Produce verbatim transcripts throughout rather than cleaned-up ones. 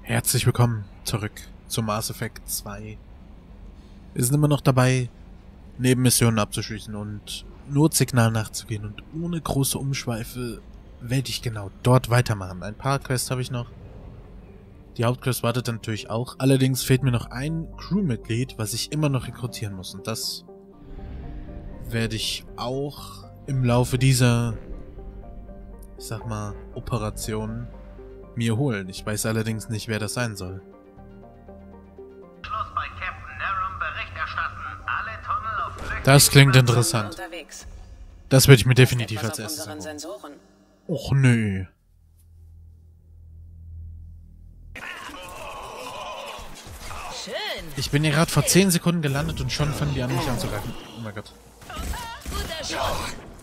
Herzlich willkommen zurück zu Mass Effect zwei. Wir sind immer noch dabei, Nebenmissionen abzuschließen und Notsignal nachzugehen und ohne große Umschweife werde ich genau dort weitermachen. Ein paar Quests habe ich noch. Die Hauptquest wartet natürlich auch. Allerdings fehlt mir noch ein Crewmitglied, was ich immer noch rekrutieren muss. Und das werde ich auch im Laufe dieser, ich sag mal, Operation mir holen. Ich weiß allerdings nicht, wer das sein soll. Schluss bei Captain Nerum Bericht erstatten. Alle Tunnel auf Flüchtlingen Das klingt interessant. Unterwegs. Das würde ich mir definitiv als Etwas auf erstes unseren angucken. Sensoren. Och nö. Schön. Ich bin hier gerade vor zehn Sekunden gelandet und schon fangen die an, mich anzugreifen. Oh mein Gott. Guter Schuss.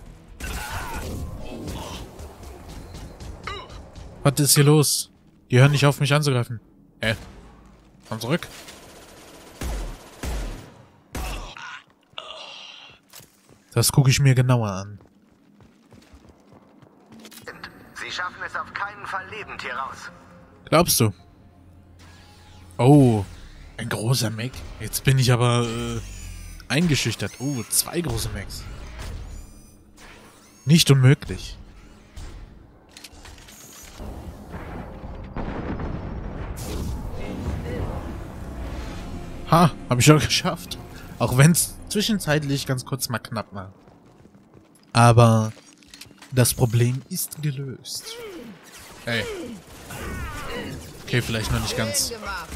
Was ist hier los? Die hören nicht auf, mich anzugreifen. Hä? Komm zurück. Das gucke ich mir genauer an. Sie schaffen es auf keinen Fall lebend hier raus. Glaubst du? Oh, ein großer Mech. Jetzt bin ich aber äh, eingeschüchtert. Oh, zwei große Mechs. Nicht unmöglich. Ha, habe ich schon geschafft. Auch wenn es zwischenzeitlich ganz kurz mal knapp war. Aber das Problem ist gelöst. Ey. Okay, vielleicht noch nicht ganz.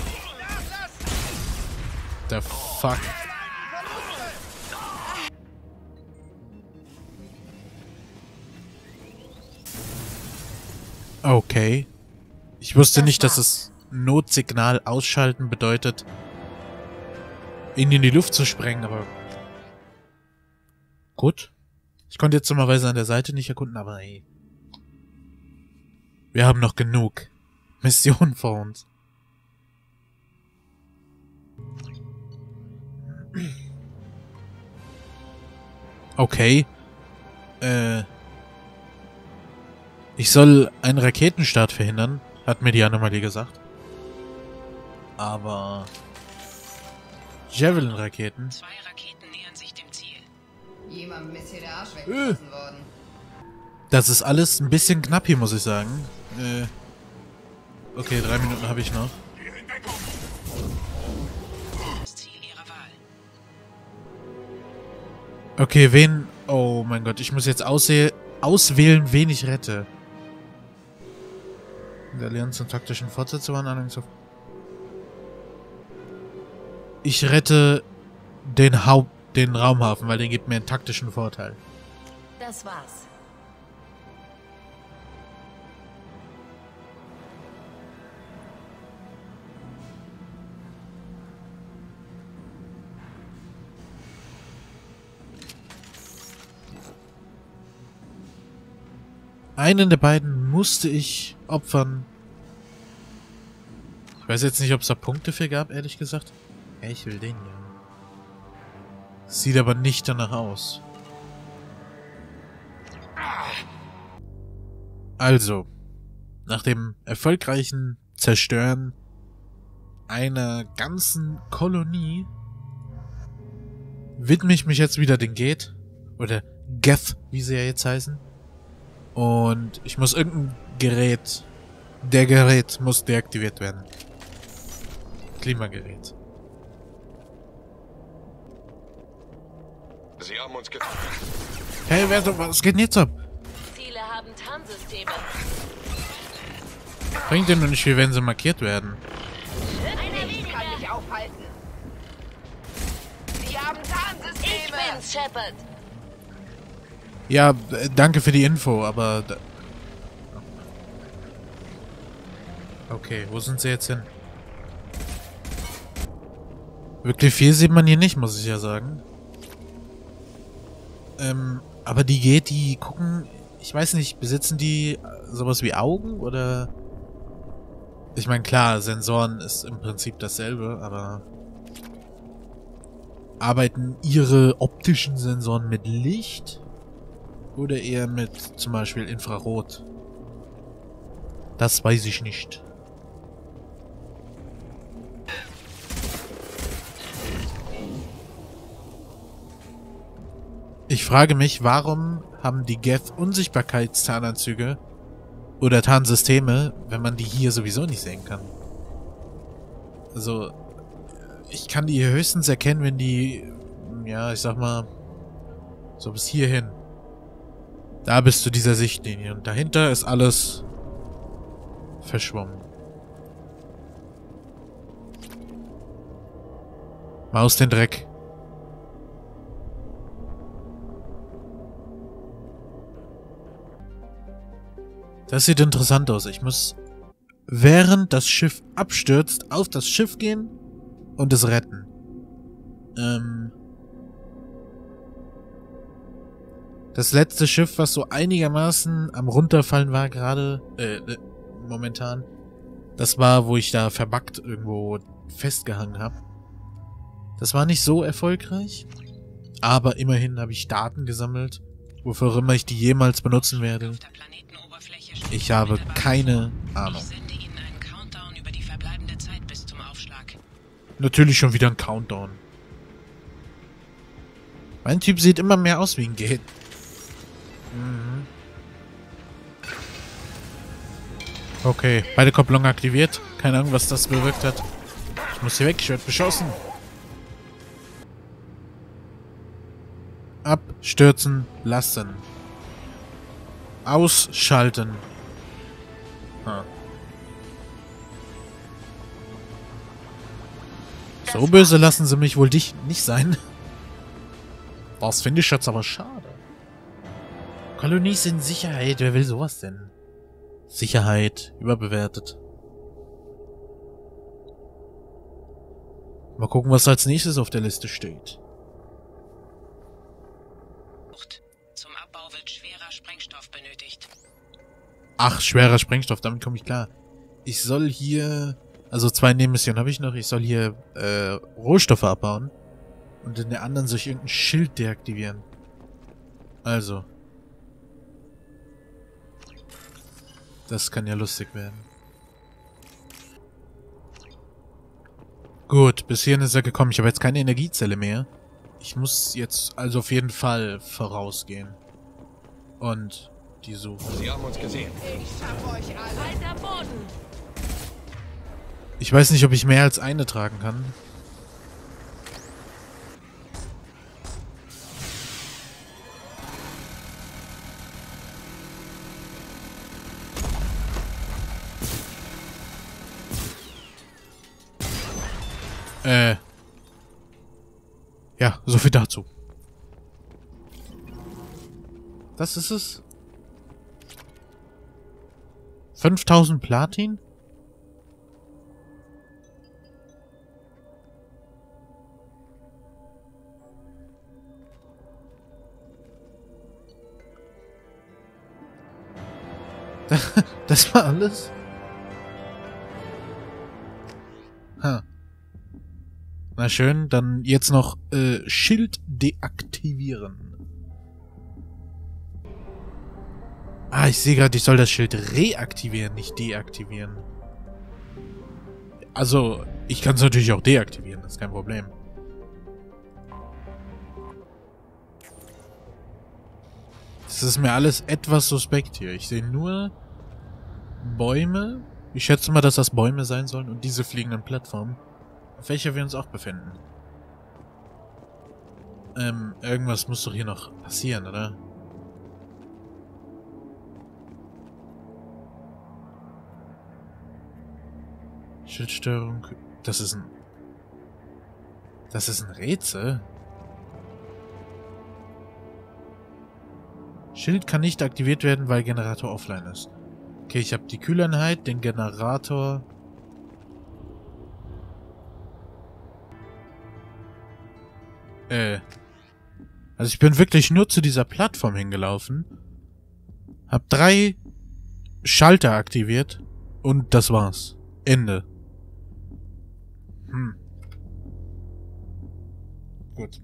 The fuck? Okay. Ich wusste nicht, dass es Notsignal ausschalten bedeutet, ihn in die Luft zu sprengen, aber gut. Ich konnte jetzt dummerweise an der Seite nicht erkunden, aber ey. Wir haben noch genug Missionen vor uns. Okay. Äh. Ich soll einen Raketenstart verhindern, hat mir die Anomalie gesagt. Aber Javelin-Raketen. Zwei Raketen nähern sich dem Ziel. Jemandem ist hier der Arsch weggeschossen worden. Das ist alles ein bisschen knapp hier, muss ich sagen. Äh. Okay, drei Minuten habe ich noch. Das Ziel ihrer Wahl. Okay, wen... Oh mein Gott, ich muss jetzt ausseh auswählen, wen ich rette. In der Allianz und taktischen Fortsetzungen allerdings auf... Ich rette den Haupt... den Raumhafen, weil den gibt mir einen taktischen Vorteil. Das war's. Einen der beiden musste ich opfern. Ich weiß jetzt nicht, ob es da Punkte für gab, ehrlich gesagt. Ja, ich will den ja. Sieht aber nicht danach aus. Also, nach dem erfolgreichen Zerstören einer ganzen Kolonie widme ich mich jetzt wieder den Geth. Oder Geth, wie sie ja jetzt heißen. Und ich muss irgendein Gerät... Der Gerät muss deaktiviert werden. Klimagerät. Sie haben uns ge... Hey, wer, was geht denn jetzt ab? Ziele haben Tarnsysteme. Bringt dir nur nicht viel, wenn sie markiert werden. Ich kann mich aufhalten. Sie haben Ich Tarnsysteme. bin's, Shepard. Ja, äh, danke für die Info, aber... Da okay, wo sind sie jetzt hin? Wirklich viel sieht man hier nicht, muss ich ja sagen. Ähm, aber die geht, die gucken... Ich weiß nicht, besitzen die sowas wie Augen, oder... Ich meine, klar, Sensoren ist im Prinzip dasselbe, aber... Arbeiten ihre optischen Sensoren mit Licht? Oder eher mit zum Beispiel Infrarot? Das weiß ich nicht. Ich frage mich, warum haben die Geth Unsichtbarkeitstarnanzüge oder Tarnsysteme, wenn man die hier sowieso nicht sehen kann? Also, ich kann die höchstens erkennen, wenn die, ja, ich sag mal, so bis hierhin. Da bis zu dieser Sichtlinie. Und dahinter ist alles verschwommen. Maus den Dreck. Das sieht interessant aus. Ich muss, während das Schiff abstürzt, auf das Schiff gehen und es retten. Ähm... Das letzte Schiff, was so einigermaßen am runterfallen war, gerade, äh, äh, momentan, das war, wo ich da verbuggt irgendwo festgehangen habe. Das war nicht so erfolgreich, aber immerhin habe ich Daten gesammelt, wofür auch immer ich die jemals benutzen werde. Ich habe keine Ahnung. Natürlich schon wieder ein Countdown. Mein Typ sieht immer mehr aus wie ein Gate. Mhm. Okay, beide Kopplungen aktiviert. Keine Ahnung, was das bewirkt hat. Ich muss hier weg, ich werde beschossen. Abstürzen lassen. Ausschalten. Ah. So böse lassen sie mich wohl dich nicht sein. Das finde ich jetzt aber schade. Kolonie sind Sicherheit. Wer will sowas denn? Sicherheit. Überbewertet. Mal gucken, was als nächstes auf der Liste steht. Zum Abbau wird schwerer Sprengstoff benötigt. Ach, schwerer Sprengstoff. Damit komme ich klar. Ich soll hier... Also zwei Nebenmissionen habe ich noch. Ich soll hier äh, Rohstoffe abbauen. Und in der anderen soll ich irgendein Schild deaktivieren. Also. Das kann ja lustig werden. Gut, bis hierhin ist er gekommen. Ich habe jetzt keine Energiezelle mehr. Ich muss jetzt also auf jeden Fall vorausgehen. Und die suchen. Sie haben uns gesehen. Ich schaff euch alle. Weiter Boden! Ich weiß nicht, ob ich mehr als eine tragen kann. Äh. Ja, so viel dazu. Das ist es. fünftausend Platin? Das war alles? Ha. Na schön, dann jetzt noch äh, Schild deaktivieren. Ah, ich sehe gerade, ich soll das Schild reaktivieren, nicht deaktivieren. Also, ich kann es natürlich auch deaktivieren, das ist kein Problem. Das ist mir alles etwas suspekt hier. Ich sehe nur Bäume. Ich schätze mal, dass das Bäume sein sollen und diese fliegenden Plattformen, auf welcher wir uns auch befinden. Ähm, irgendwas muss doch hier noch passieren, oder? Schildstörung. Das ist ein... Das ist ein Rätsel. Schild kann nicht aktiviert werden, weil Generator offline ist. Okay, ich habe die Kühleinheit, den Generator... Äh... Also ich bin wirklich nur zu dieser Plattform hingelaufen, hab drei Schalter aktiviert und das war's. Ende. Hm. Gut.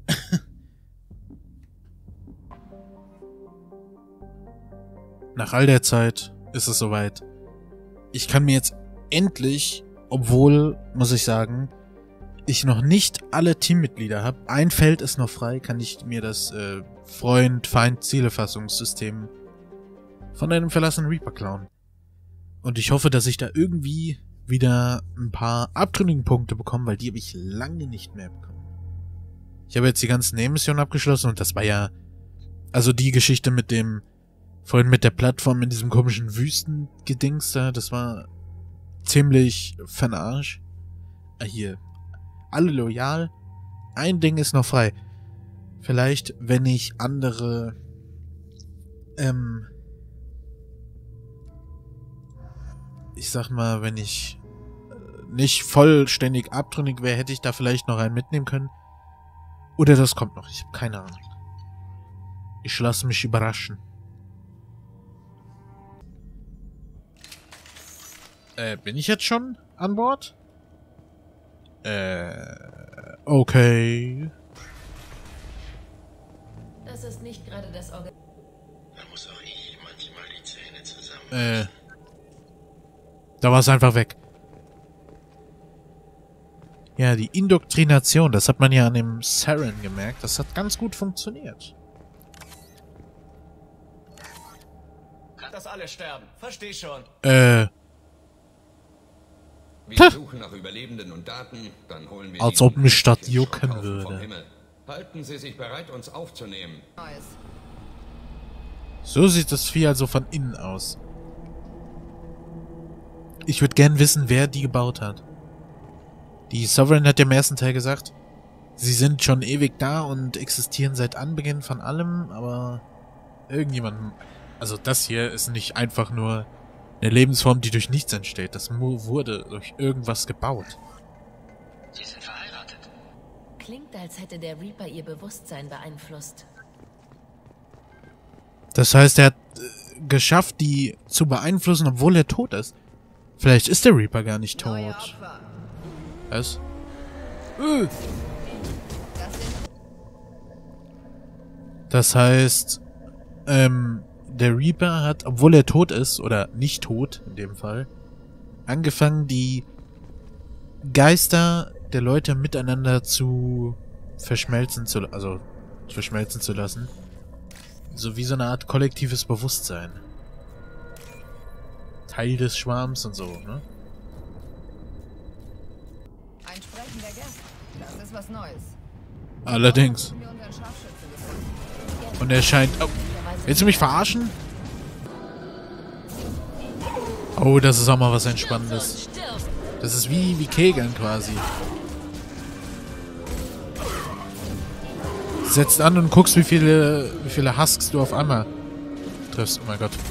Nach all der Zeit ist es soweit. Ich kann mir jetzt endlich, obwohl, muss ich sagen, ich noch nicht alle Teammitglieder habe, ein Feld ist noch frei, kann ich mir das äh, Freund-Feind-Zielefassungssystem von einem verlassenen Reaper klauen. Und ich hoffe, dass ich da irgendwie wieder ein paar abtrünnigen Punkte bekomme, weil die habe ich lange nicht mehr bekommen. Ich habe jetzt die ganzen Nebenmissionen abgeschlossen und das war ja, also die Geschichte mit dem, vorhin mit der Plattform in diesem komischen Wüstengedings da, das war ziemlich fern Arsch. Ah, hier. Alle loyal. Ein Ding ist noch frei. Vielleicht, wenn ich andere, ähm, ich sag mal, wenn ich nicht vollständig abtrünnig wäre, hätte ich da vielleicht noch einen mitnehmen können. Oder das kommt noch. Ich habe keine Ahnung. Ich lasse mich überraschen. Äh, bin ich jetzt schon an Bord? Äh, okay. Das ist nicht gerade das Organ. Da muss auch ich manchmal die Zähne zusammen. Äh. Da war es einfach weg. Ja, die Indoktrination, das hat man ja an dem Saren gemerkt. Das hat ganz gut funktioniert. Dass alle sterben. Versteh schon. Äh. Wir suchen nach Überlebenden und Daten, dann holen wir Als die ob mich das vom jucken Himmel. würde. Halten Sie sich bereit, uns aufzunehmen. Neues. So sieht das Vieh also von innen aus. Ich würde gern wissen, wer die gebaut hat. Die Sovereign hat ja im ersten Teil gesagt, sie sind schon ewig da und existieren seit Anbeginn von allem, aber irgendjemand... Also das hier ist nicht einfach nur eine Lebensform, die durch nichts entsteht. Das wurde durch irgendwas gebaut. Sie sind verheiratet. Klingt, als hätte der Reaper ihr Bewusstsein beeinflusst. Das heißt, er hat äh, geschafft, die zu beeinflussen, obwohl er tot ist. Vielleicht ist der Reaper gar nicht Neue tot. Opfer. Was? Äh. Das sind Das heißt, ähm, der Reaper hat, obwohl er tot ist, oder nicht tot in dem Fall, angefangen, die Geister der Leute miteinander zu verschmelzen zu, also verschmelzen zu lassen. So wie so eine Art kollektives Bewusstsein. Teil des Schwarms und so, ne? ein sprechender Gast. Das ist was Neues. Allerdings. Haben wir unseren Scharfschützen gefunden. Und er scheint... Oh, willst du mich verarschen? Oh, das ist auch mal was Entspannendes. Das ist wie, wie Kegeln quasi. Setzt an und guckst, wie viele, wie viele Husks du auf einmal triffst. Oh mein Gott.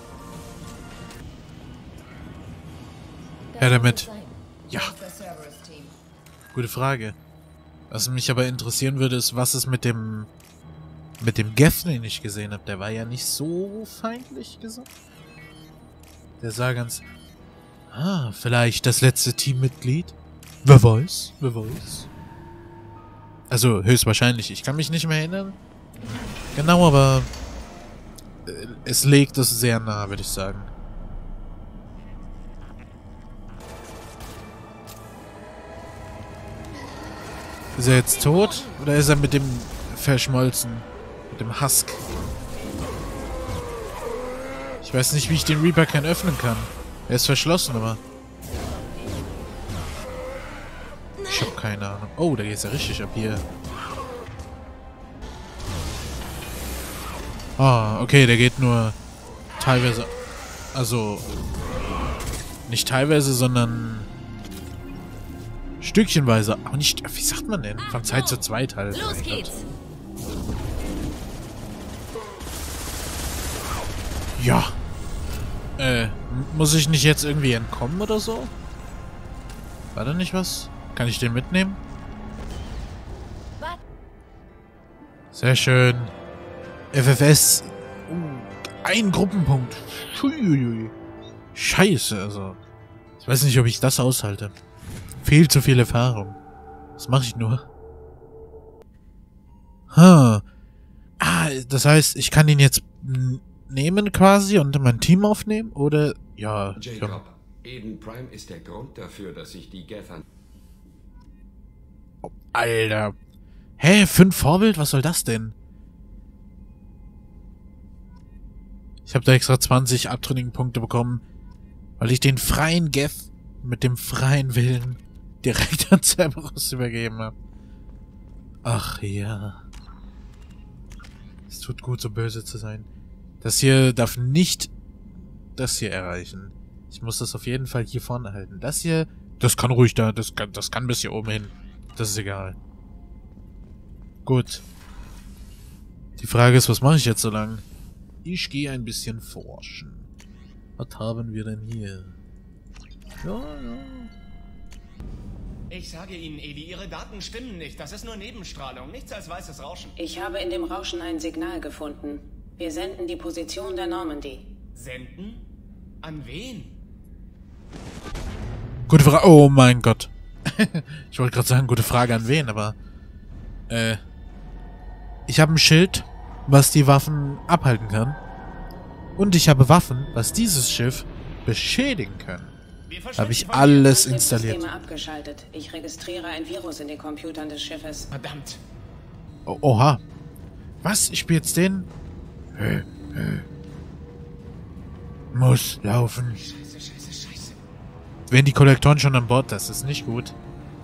Ja, damit. Ja, Das ist das Cerberus-Team. gute Frage. Was mich aber interessieren würde, ist, was ist mit dem mit dem Geth, den ich gesehen habe. Der war ja nicht so feindlich gesagt. Der sah ganz... Ah, vielleicht das letzte Teammitglied? Wer weiß, wer weiß. Also, höchstwahrscheinlich. Ich kann mich nicht mehr erinnern. Genau, aber... äh, es legt es sehr nah, würde ich sagen. Ist er jetzt tot? Oder ist er mit dem verschmolzen? Mit dem Husk? Ich weiß nicht, wie ich den Reaper Can öffnen kann. Er ist verschlossen, aber... Ich hab keine Ahnung. Oh, da geht's ja richtig ab hier. Ah, okay, der geht nur teilweise... Also... Nicht teilweise, sondern... Stückchenweise. Aber nicht... Wie sagt man denn? Von Zeit zu Zeit halt. Los geht's! Ja. Äh, muss ich nicht jetzt irgendwie entkommen oder so? War da nicht was? Kann ich den mitnehmen? Sehr schön. F F S. Uh, ein Gruppenpunkt. Schuiuiui. Scheiße, also. Ich weiß nicht, ob ich das aushalte. Viel zu viel Erfahrung. Was mache ich nur? Ha. Ah, das heißt, ich kann ihn jetzt nehmen quasi und in mein Team aufnehmen? Oder... Ja, Jacob, Eden Prime ist der Grund dafür, dass sich die Geth an... Alter. Hä, fünf Vorbild? Was soll das denn? Ich habe da extra zwanzig abtrünnigen Punkte bekommen, weil ich den freien Geth mit dem freien Willen direkt an Cerberus übergeben habe. Ach ja. Es tut gut, so böse zu sein. Das hier darf nicht das hier erreichen. Ich muss das auf jeden Fall hier vorne halten. Das hier, das kann ruhig da, das kann, das kann bis hier oben hin. Das ist egal. Gut. Die Frage ist, was mache ich jetzt so lang? Ich gehe ein bisschen forschen. Was haben wir denn hier? Ja, ja. Ich sage Ihnen, Evi, Ihre Daten stimmen nicht. Das ist nur Nebenstrahlung, nichts als weißes Rauschen. Ich habe in dem Rauschen ein Signal gefunden. Wir senden die Position der Normandy. Senden? An wen? Gute Frage. Oh mein Gott. Ich wollte gerade sagen, gute Frage an wen, aber... Äh... Ich habe ein Schild, was die Waffen abhalten kann. Und ich habe Waffen, was dieses Schiff beschädigen können. Habe ich alles installiert. Abgeschaltet. Ich registriere ein Virus in den Computern des Schiffes. Verdammt. Oh, oha. Was? Ich spiele jetzt den? Hö, hö. Muss laufen. Scheiße, scheiße, scheiße. Wenn die Kollektoren schon an Bord, das ist nicht gut.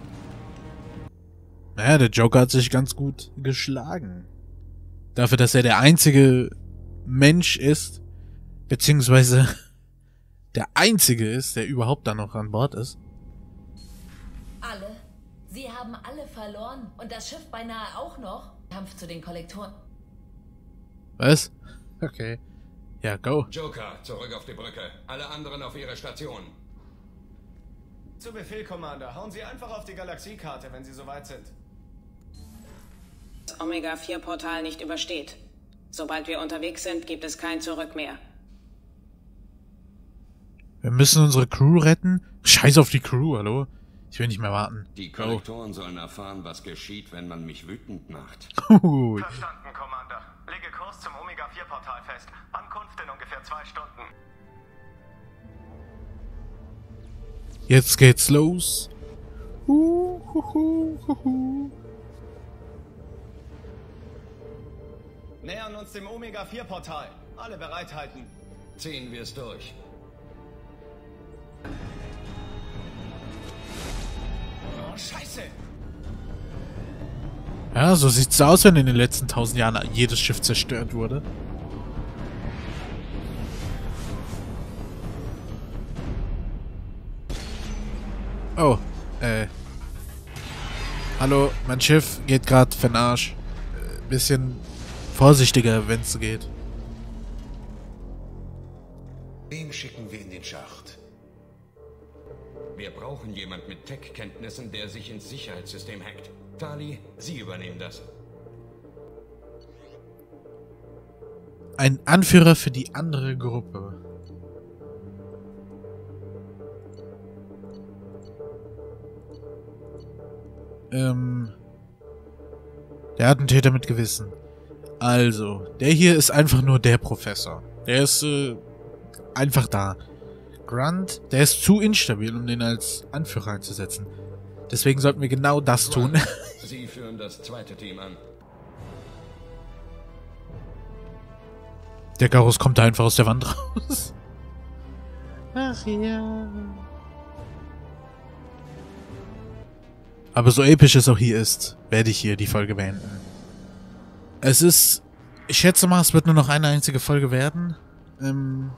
Naja, der Joker hat sich ganz gut geschlagen. Dafür, dass er der einzige Mensch ist, beziehungsweise der einzige ist, der überhaupt da noch an Bord ist. Alle? Sie haben alle verloren und das Schiff beinahe auch noch. Kampf zu den Kollektoren. Was? Okay. Ja, go. Joker, zurück auf die Brücke. Alle anderen auf ihre Station. Zu Befehl, Commander. Hauen Sie einfach auf die Galaxiekarte, wenn Sie soweit sind. Das Omega vier Portal nicht übersteht. Sobald wir unterwegs sind, gibt es kein Zurück mehr. Wir müssen unsere Crew retten? Scheiß auf die Crew, hallo? Ich will nicht mehr warten. Die Kollektoren sollen erfahren, was geschieht, wenn man mich wütend macht. Oh. Verstanden, Commander. Lege Kurs zum Omega vier Portal fest. Ankunft in ungefähr zwei Stunden. Jetzt geht's los. Uh, hu, hu, hu, hu. Nähern uns dem Omega vier Portal. Alle bereithalten. Ziehen wir es durch. Oh, Scheiße. Ja, so sieht's aus, wenn in den letzten tausend Jahren jedes Schiff zerstört wurde. Oh, äh. Hallo, mein Schiff geht gerade für den Arsch. Äh, bisschen vorsichtiger, wenn's geht. Wen schicken wir in den Schacht? Wir brauchen jemand mit Tech-Kenntnissen, der sich ins Sicherheitssystem hackt. Tali, Sie übernehmen das. Ein Anführer für die andere Gruppe. Ähm. Der Attentäter mit Gewissen. Also, der hier ist einfach nur der Professor. Der ist äh, einfach da. Grunt, der ist zu instabil, um den als Anführer einzusetzen. Deswegen sollten wir genau das tun. Sie führen das zweite Team an. Der Garus kommt da einfach aus der Wand raus. Ach ja. Aber so episch es auch hier ist, werde ich hier die Folge beenden. Es ist... Ich schätze mal, es wird nur noch eine einzige Folge werden. Ähm,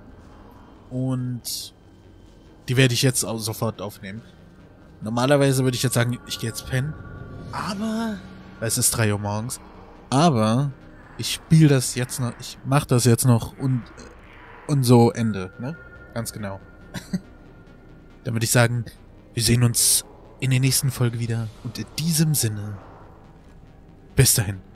und die werde ich jetzt auch sofort aufnehmen. Normalerweise würde ich jetzt sagen, ich gehe jetzt pennen. Aber... Es ist drei Uhr morgens. Aber... Ich spiele das jetzt noch... Ich mache das jetzt noch und... Und so Ende, ne? Ganz genau. Dann würde ich sagen, wir sehen uns in der nächsten Folge wieder. Und in diesem Sinne... Bis dahin.